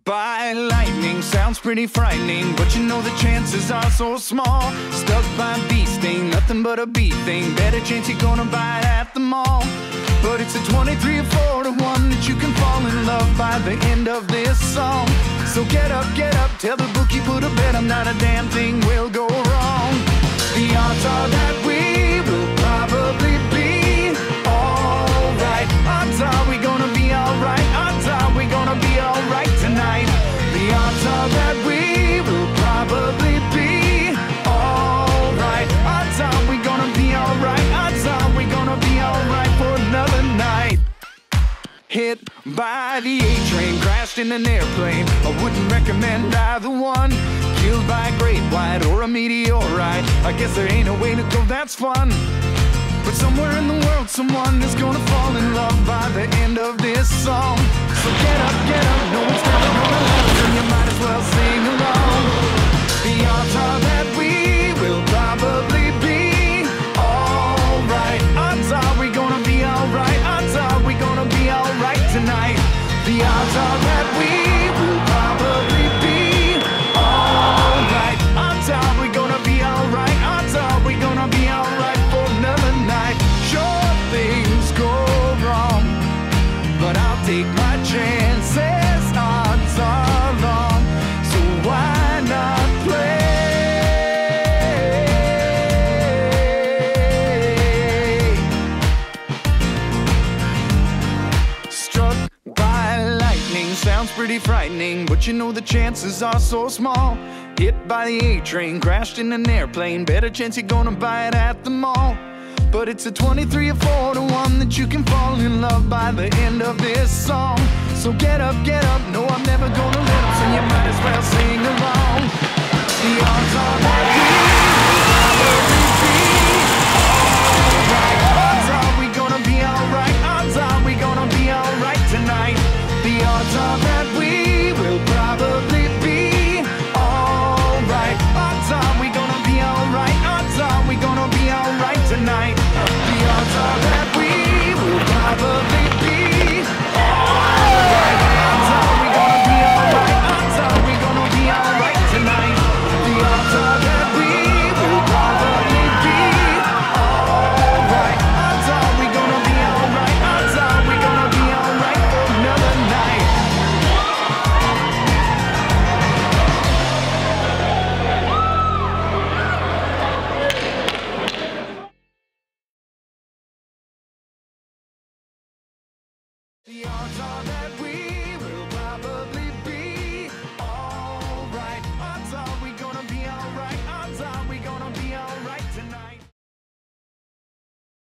by lightning sounds pretty frightening, but you know the chances are so small. Stuck by a bee sting, nothing but a bee thing. Better chance you're gonna bite at the mall. But it's a 23 or 4 to 1 that you can fall in love by the end of this song. So get up, tell the bookie put a bet on, not a damn thing will go wrong. The odds are that we will probably be alright. Odds are we gonna be alright. Odds are we gonna be alright tonight. The odds are that we will probably be alright. Odds are we gonna be alright. Odds are we gonna be alright for another night. Hit by the A-train, crashed in an airplane. I wouldn't recommend either one. Killed by a great white or a meteorite. I guess there ain't a way to go that's fun. But somewhere in the world someone is gonna fall in love by the end of this song. So get up, no one's never gonna love you, and you might as well sing along. The odds are that we will probably be alright. Odds are we gonna be alright. Odds are we gonna be alright tonight. The odds are that we will probably be alright. Odds are we gonna be alright. Odds are we gonna be alright for another night. Sure, things go wrong, but I'll take my chances. Odds are long, so why not play? Struck by lightning sounds pretty frightening, but you know the chances are so small. Hit by the A-train, crashed in an airplane. Better chance you're gonna buy it at the mall. But it's a 23 or 4 to 1 that you can fall in love by the end of this song. So get up, no I'm never gonna let up, so you might as well sing along. The odds are that we will be alright. Odds are we gonna be alright. Odds are we gonna be alright tonight. The odds are that we will probably be alright. Odds are we gonna be alright. Odds are we gonna be alright tonight. The odds are that we will probably be alright. Odds are we gonna be alright. Odds are we gonna be alright tonight. The odds are that we will probably be alright. Odds are we gonna be alright. Odds are we gonna be alright for another night. The odds are that we